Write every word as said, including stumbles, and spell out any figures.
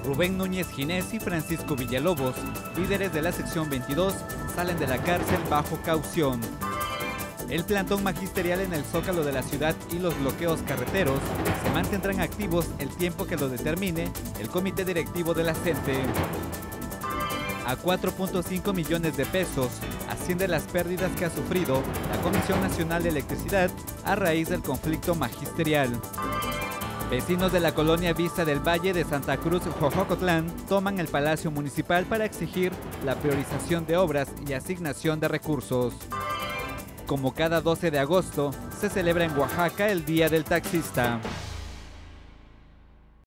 Rubén Núñez Ginés y Francisco Villalobos, líderes de la sección veintidós, salen de la cárcel bajo caución. El plantón magisterial en el Zócalo de la ciudad y los bloqueos carreteros se mantendrán activos el tiempo que lo determine el comité directivo de la CENTE. A cuatro punto cinco millones de pesos ascienden las pérdidas que ha sufrido la Comisión Nacional de Electricidad a raíz del conflicto magisterial. Vecinos de la colonia Vista del Valle de Santa Cruz, Jojocotlán, toman el Palacio Municipal para exigir la priorización de obras y asignación de recursos. Como cada doce de agosto, se celebra en Oaxaca el Día del Taxista.